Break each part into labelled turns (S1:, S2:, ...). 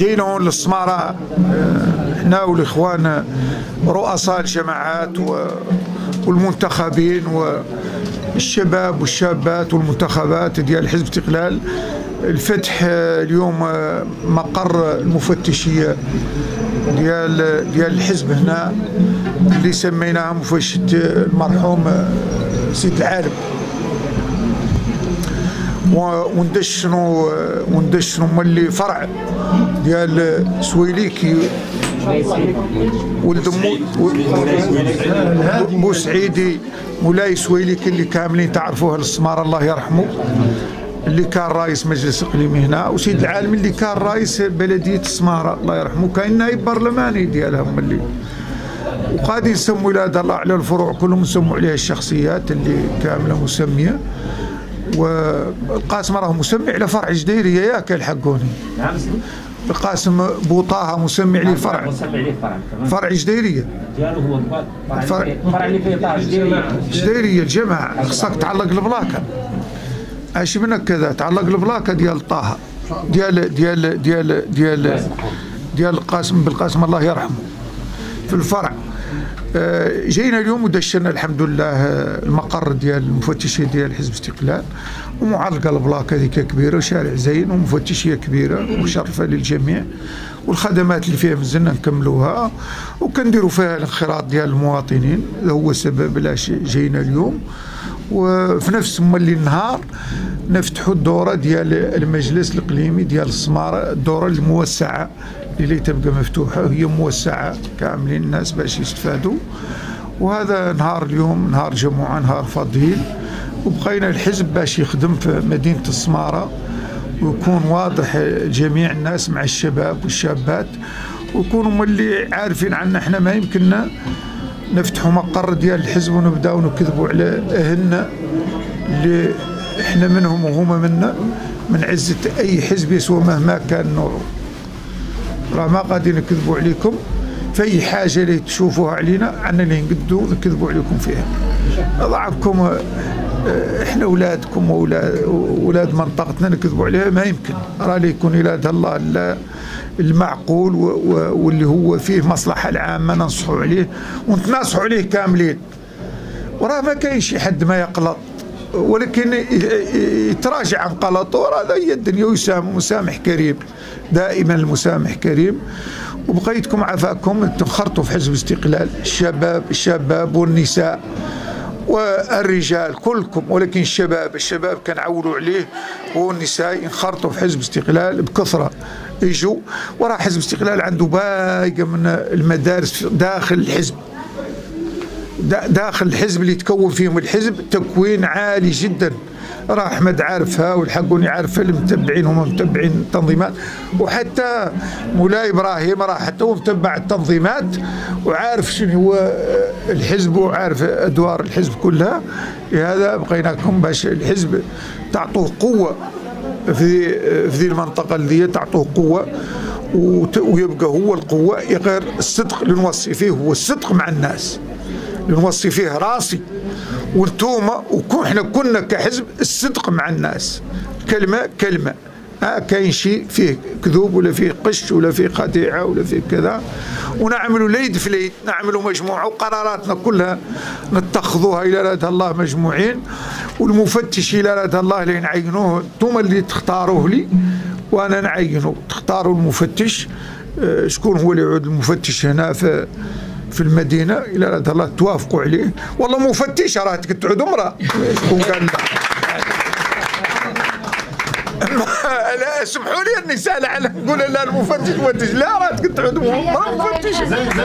S1: جينا هون للسمارة احنا والاخوان رؤساء الجماعات والمنتخبين والشباب والشابات والمنتخبات ديال حزب استقلال، الفتح اليوم مقر المفتشية ديال الحزب هنا اللي سميناها مفتشية المرحوم سيد العالم. وندشنوا ملي فرع ديال سويليكي ولد بوسعيدي مولاي سويليكي اللي كاملين تعرفوه للسمارة الله يرحمه، اللي كان رئيس مجلس اقليمي هنا، وسيد العالم اللي كان رئيس بلديه السماره الله يرحمه، كان نائب برلماني ديالهم اللي وقاعدين نسموا ولاد الله على الفروع كلهم نسموا عليها الشخصيات اللي كامله مسميه. والقاسم راه مسمي على فرع جديريه ياك الحقوني. نعم القاسم بوطاها مسمي عليه فرع فرع جديريه
S2: ديالو هو فرع اللي فيه طه
S1: جديريه الجماعه خصك تعلق البلاكه اش منك كذا تعلق البلاكه ديال طه ديال القاسم بالقاسم الله يرحمه في الفرع. جينا اليوم ودشنا الحمد لله المقر ديال المفتشيه ديال حزب استقلال، ومعلقه البلاكه هذيك كبيره وشارع زين ومفتشيه كبيره ومشرفه للجميع، والخدمات اللي فيها مزلنا نكملوها وكنديروا فيها الانخراط ديال المواطنين. هذا هو السبب علاش جينا اليوم. وفي نفس مولي النهار نفتحوا الدوره ديال المجلس الاقليمي ديال السماره، الدوره الموسعه اللي تبقى مفتوحه وهي موسعه كاملين الناس باش يستفادوا. وهذا نهار اليوم نهار جمعه نهار فضيل، وبقينا الحزب باش يخدم في مدينه السماره ويكون واضح جميع الناس مع الشباب والشابات، ويكونوا ملي عارفين عنا احنا ما يمكننا نفتحوا مقر ديال الحزب ونبداو نكذبوا على اهلنا اللي احنا منهم وهما منا، من عزة اي حزب يسوى مهما كان نوعه. راه ما غادي نكذبوا عليكم في اي حاجه اللي تشوفوها علينا عنا اللي نقدوا نكذبوا عليكم فيها. ضعفكم احنا اولادكم واولاد منطقتنا نكذبوا عليها ما يمكن. راه اللي يكون ولاد الله المعقول واللي هو فيه مصلحه العامه ننصحوا عليه ونتناصحوا عليه كاملين. وراه ما كاينش شي حد ما يقلط، ولكن يتراجع عن غلطه، وراه هي الدنيا ومسامح كريم دائما المسامح كريم. وبقيتكم عافاكم تنخرطوا في حزب استقلال، الشباب والنساء والرجال كلكم، ولكن الشباب كنعولوا عليه والنساء ينخرطوا في حزب استقلال بكثره يجوا. وراه حزب استقلال عنده باقه من المدارس داخل الحزب، داخل الحزب اللي تكون فيهم الحزب تكوين عالي جدا. راه احمد عارفها والحقوني عارفها، المتبعين هما متبعين التنظيمات، وحتى مولاي ابراهيم راه حتى هو متبع التنظيمات وعارف شنو هو الحزب وعارف ادوار الحزب كلها. لهذا بقيناكم باش الحزب تعطوه قوه في ذي المنطقه اللي تعطوه قوه ويبقى هو القوه. غير الصدق اللي نوصي فيه هو الصدق مع الناس، نوصي فيه راسي وانتوما احنا كنا كحزب الصدق مع الناس، كلمه كاين شيء فيه كذوب ولا فيه قش ولا فيه خديعه ولا فيه كذا، ونعملوا ليد في ليد، نعملوا مجموعه وقراراتنا كلها نتخذوها الى راد الله مجموعين. والمفتش الى راد الله اللي نعينوه انتوما اللي تختاروه لي وانا نعينه، تختاروا المفتش شكون هو اللي يعود المفتش هنا في المدينه الى راد الله توافقوا عليه. والله مفتش راه تعود امراه شكون قال لا سمحوا لي النساء لعل نقول لا المفتش لا راه تعود امراه مفتش.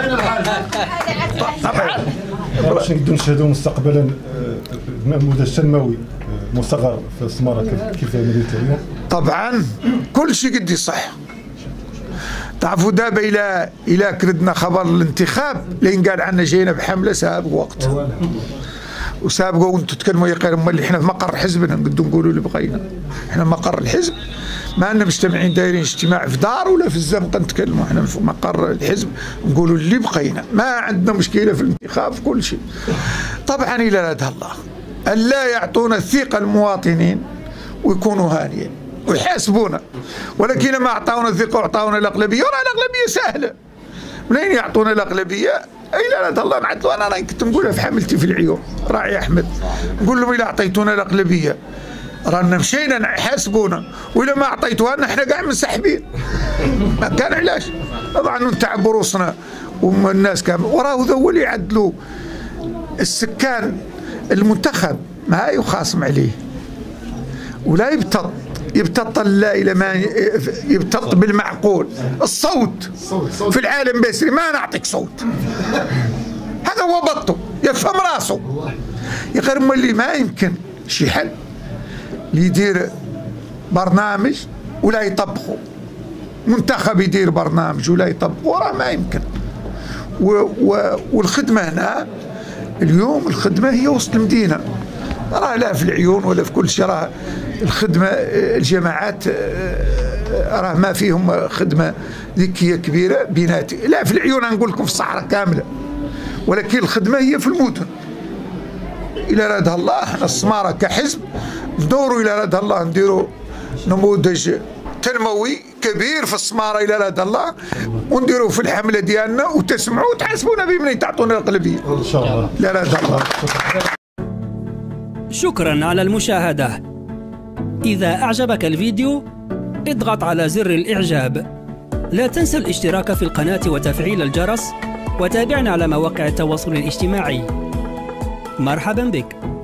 S3: طبعا باش نقدروا نشهدوا مستقبلا نموذج تنموي مصغر في السماره كيف مدينه اليوم.
S1: طبعا كل شيء قد يصح. تعرفوا دابا الى كردنا خبر الانتخاب لين قال عنا جينا بحمله سابق وقت وسابقوا وانتم تكلموا يا امال اللي احنا في مقر حزبنا نقدروا نقولوا اللي بغينا. احنا مقر الحزب ما لنا مجتمعين دايرين اجتماع في دار ولا في الزنقه نتكلموا، احنا في مقر الحزب نقولوا اللي بغينا، ما عندنا مشكله في الانتخاب في كل شيء. طبعا الى راد الله أن لا يعطونا الثقه المواطنين ويكونوا هانيين، ويحاسبونا، ولكن لما أعطاونا الثقة وأعطاونا الأغلبية، وراه الأغلبية سهلة. منين يعطونا الأغلبية؟ إلا لا الله نعدلوا. أنا كنت نقولها في حملتي في العيون، راعي أحمد، نقول لهم إلا أعطيتونا الأغلبية رانا مشينا يحاسبونا، وإلا ما أعطيتوها لنا إحنا كاع منسحبين. ما كان علاش؟ طبعا نتعبوا روسنا والناس كامل، وراه هو اللي يعدلوا. السكان المنتخب ما يخاصم عليه ولا يبتط لا إلى ما يبتط بالمعقول. الصوت في العالم بيسري ما نعطيك صوت، هذا هو بطه يفهم راسه. غير مولي ما يمكن شي حل اللي يدير برنامج ولا يطبقه، منتخب يدير برنامج ولا يطبقه، راه ما يمكن. والخدمة هنا اليوم، الخدمة هي وسط المدينة، راه لا في العيون ولا في كل شيء. راه الخدمة الجماعات راه ما فيهم خدمة ذكية كبيرة بيناتي، لا في العيون نقول لكم في الصحراء كاملة، ولكن الخدمة هي في المدن. إلى راد الله احنا السمارة كحزب ندوروا إلى راد الله نديروا نموذج تنموي كبير في السمارة إلى راد الله، ونديروا في الحملة ديالنا وتسمعوا وتحاسبونا بمن تعطونا الأغلبية إن شاء الله إلى راد الله.
S4: شكرا على المشاهدة. إذا أعجبك الفيديو اضغط على زر الإعجاب. لا تنسى الاشتراك في القناة وتفعيل الجرس، وتابعنا على مواقع التواصل الاجتماعي. مرحبا بك.